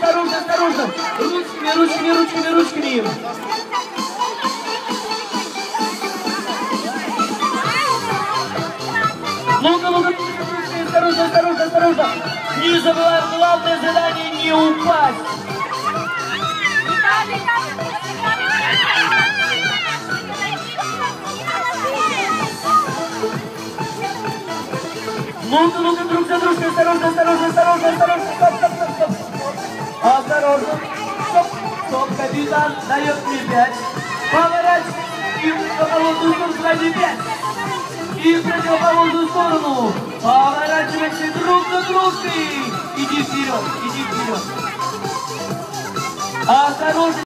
осторожно, осторожно. Ручками, ручками, ручками, ручками. Ну-ка, ну-ка, осторожно, осторожно, осторожно. Не забываем главное задание — не упасть. Ну-ка, ну-ка, друг за дружкой, осторожно, осторожно, осторожно, осторожно, стоп, стоп, стоп, стоп. Осторожно, стоп, стоп, капитан дает мне 5. Поворачивай и в противоположную сторону, сзади 5. И в противоположную сторону. Поворачивайся друг за дружкой. Иди вперед, иди вперед. Осторожно.